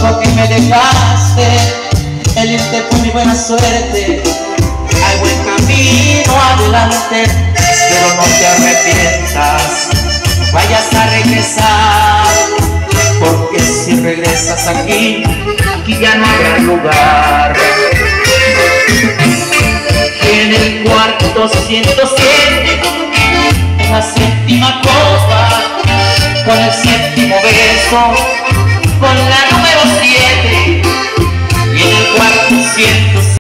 porque me dejaste, el irte fue mi buena suerte. Hay buen camino adelante, pero no te arrepientas, vayas a regresar, porque si regresas aquí ya no habrá lugar. En el cuarto 107, en la séptima copa, con el séptimo beso, con la número 7, y en el cuarto 107